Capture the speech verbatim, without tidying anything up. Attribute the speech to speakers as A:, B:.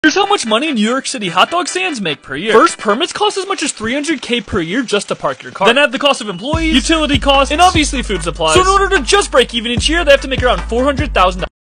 A: Here's how much money New York City hot dog stands make per year. First, permits cost as much as three hundred K per year just to park your car. Then add the cost of employees, utility costs, and obviously food supplies. So in order to just break even each year, they have to make around four hundred thousand dollars.